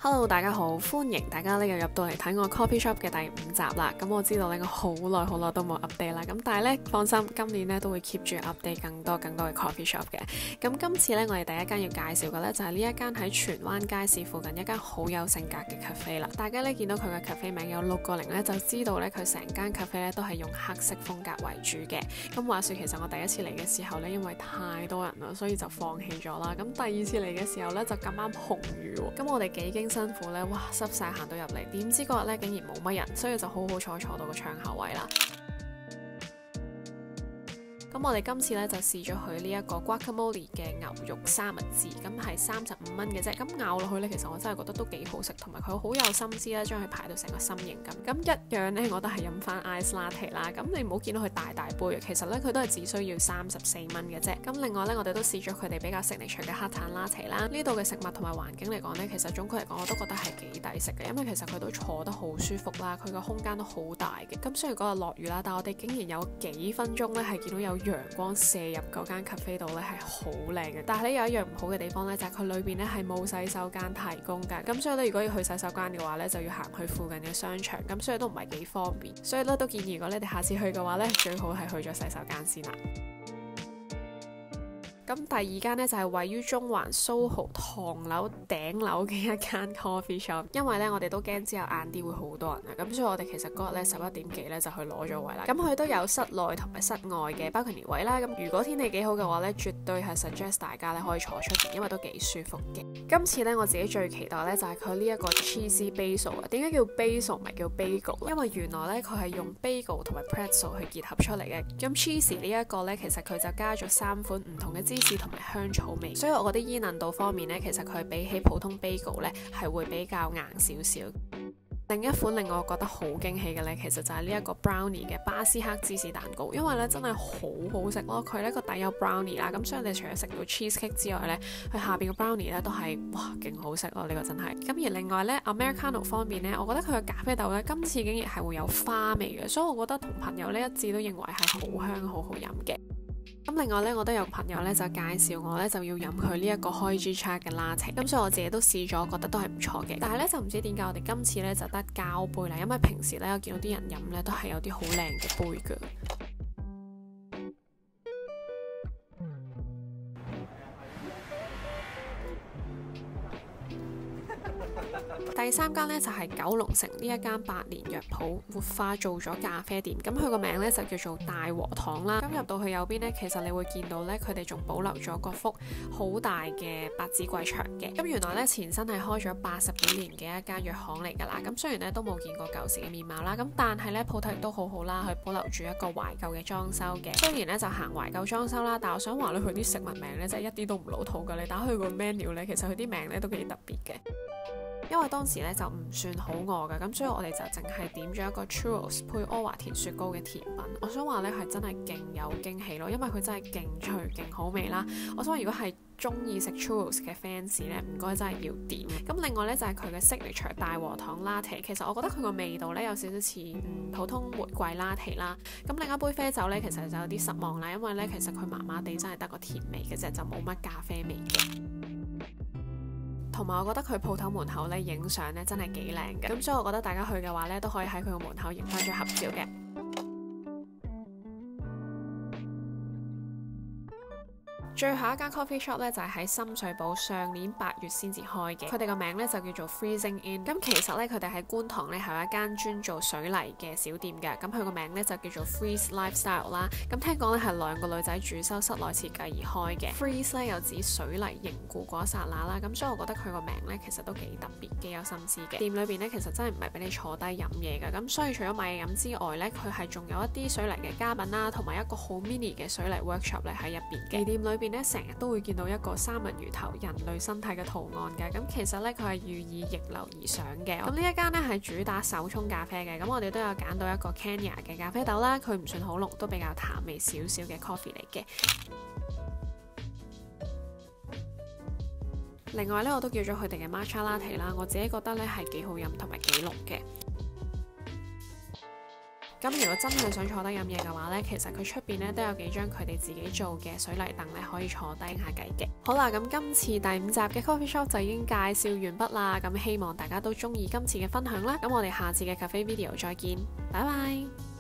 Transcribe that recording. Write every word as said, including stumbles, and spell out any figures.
Hello， 大家好，歡迎大家呢又入到嚟睇我 Coffee Shop 嘅第五集啦。咁我知道呢，我好耐好耐都冇 update 啦。咁但係呢，放心，今年呢都會 keep 住 update 更多更多嘅 Coffee Shop 嘅。咁今次呢，我哋第一間要介紹嘅呢，就係呢一間喺荃灣街市附近一間好有性格嘅 cafe 啦。大家呢見到佢嘅 cafe 名有六個零呢，就知道呢，佢成間 cafe 呢都係用黑色風格為主嘅。咁話說其實我第一次嚟嘅時候呢，因為太多人啦，所以就放棄咗啦。咁第二次嚟嘅時候呢，就咁啱紅雨喎。咁我哋幾經辛苦呢，哇濕晒行到入嚟，點知嗰日呢竟然冇乜人，所以就好好彩坐到個窗口位啦。咁我哋今次咧就試咗佢呢一個 guacamole 嘅牛肉三文治，咁係三十五蚊嘅啫。咁咬落去咧，其實我真係覺得都幾好食，同埋佢好有心思咧，將佢排到成個心形咁。咁一樣咧，我都係飲翻 ice latte 啦。咁你唔好見到佢大大杯，其實咧佢都係只需要三十四蚊嘅啫。咁另外咧，我哋都試咗佢哋比較 signature 嘅黑炭 latte 啦。呢度嘅食物同埋環境嚟講咧，其實總括嚟講我都覺得係幾抵食嘅，因為其實佢都坐得好舒服啦，佢個空間都好大嘅。咁雖然嗰日落雨啦，但係我哋竟然有幾分鐘咧係見到有陽光射入嗰間 cafe 度咧係好靚嘅，但係咧有一樣唔好嘅地方咧就係佢裏邊咧係冇洗手間提供㗎，咁所以咧如果要去洗手間嘅話咧就要行去附近嘅商場，咁所以都唔係幾方便，所以咧都建議如果你哋下次去嘅話咧最好係去咗洗手間先啦。咁第二間呢，就係、是、位於中環蘇豪唐樓頂樓嘅一間 coffee shop， 因為呢，我哋都驚之後晏啲會好多人啊，咁所以我哋其實嗰日呢，十一點幾呢，就去攞咗位啦。咁佢都有室內同埋室外嘅 balcony 位啦。咁如果天氣幾好嘅話呢，絕對係 suggest 大家呢可以坐出邊，因為都幾舒服嘅。今次呢，我自己最期待呢，就係佢呢一個 cheesy basil 啊。點解叫 basil 唔係叫 bagel？ 因為原來呢，佢係用 bagel 同埋 pretzel 去結合出嚟嘅。咁 cheesy 呢一個呢，其實佢就加咗三款唔同嘅芝士同埋香草味，所以我覺得煙韌度方面呢，其實佢比起普通 bagel 呢係會比較硬少少。另一款令我覺得好驚喜嘅呢，其實就係呢一個 brownie 嘅巴斯克芝士蛋糕，因為呢真係好好食咯。佢呢個底有 brownie 啦，咁所以你除咗食到 cheesecake 之外呢，佢下邊嘅 brownie 呢都係哇勁好食咯，呢個真係。咁而另外呢 Americano 方面呢，我覺得佢嘅咖啡豆呢，今次竟然係會有花味嘅，所以我覺得同朋友呢一致都認為係好香好好飲嘅。咁另外咧，我都有朋友咧就介紹我咧就要飲佢呢一個開 G Chai 嘅 latte，咁所以我自己都試咗，覺得都係唔錯嘅。但係咧就唔知點解我哋今次咧就得膠杯啦，因為平時咧我見到啲人飲咧都係有啲好靚嘅杯㗎。第三間呢，就係九龍城呢一間百年藥鋪活化做咗咖啡店，咁佢個名呢，就叫做大和堂啦。咁入到去右邊呢，其實你會見到呢，佢哋仲保留咗嗰幅好大嘅百子櫃牆嘅。咁原來呢，前身係開咗八十幾年嘅一間藥行嚟㗎啦。咁雖然呢，都冇見過舊時嘅面貌啦，咁但係呢，鋪頭亦都好好啦，佢保留住一個懷舊嘅裝修嘅。雖然呢，就行懷舊裝修啦，但我想話咧佢啲食物名呢，真係一啲都唔老土㗎。你打開個 menu 呢，其實佢啲名呢，都幾特別嘅。因為當時咧就唔算好餓嘅，咁所以我哋就淨係點咗一個 churros 配阿華田雪糕嘅甜品。我想話咧係真係勁有驚喜咯，因為佢真係勁脆勁好味啦。我想話如果係中意食 churros 嘅 fans 咧，唔該真係要點。咁另外咧就係佢嘅 signature 大和堂 latte， 其實我覺得佢個味道咧有少少似嗯普通玫瑰 latte 啦。咁另一杯啡酒咧其實就有啲失望啦，因為咧其實佢麻麻地真係得個甜味嘅啫，就冇乜咖啡味嘅。同埋我覺得佢鋪頭門口咧影相咧真係幾靚嘅，咁所以我覺得大家去嘅話咧都可以喺佢個門口影翻張合照嘅。最後一間 coffee shop 咧就係喺深水埗，上年八月先至開嘅，佢哋個名咧就叫做 Freezing In。咁其實咧佢哋喺觀塘咧係有一間專做水泥嘅小店嘅，咁佢個名咧就叫做 Freeze Lifestyle 啦。咁聽講咧係兩個女仔主修室內設計而開嘅。Freeze 咧又指水泥凝固嗰一剎那啦，咁所以我覺得佢個名咧其實都幾特別，幾有心思嘅。店裏邊咧其實真係唔係俾你坐低飲嘢嘅，咁所以除咗買嘢飲之外咧，佢係仲有一啲水泥嘅家品啦，同埋一個好 mini 嘅水泥 workshop 咧喺入邊嘅。店裏邊咧成日都會見到一個三文魚頭人類身體嘅圖案嘅，咁其實咧佢係寓意逆流而上嘅。咁呢一間咧係主打手沖咖啡嘅，咁我哋都有揀到一個 Kenya 嘅咖啡豆啦，佢唔算好濃，都比較淡味少少嘅 coffee 嚟嘅。另外咧我都叫咗佢哋嘅 matcha latte 啦，我自己覺得咧係幾好飲同埋幾濃嘅。 咁如果真係想坐低飲嘢嘅話呢，其實佢出邊呢都有幾張佢哋自己做嘅水泥凳咧，可以坐低下偈嘅。好啦，咁今次第五集嘅 Coffee Shop 就已經介紹完畢啦。咁希望大家都中意今次嘅分享啦。咁我哋下次嘅 cafe video 再見，拜拜。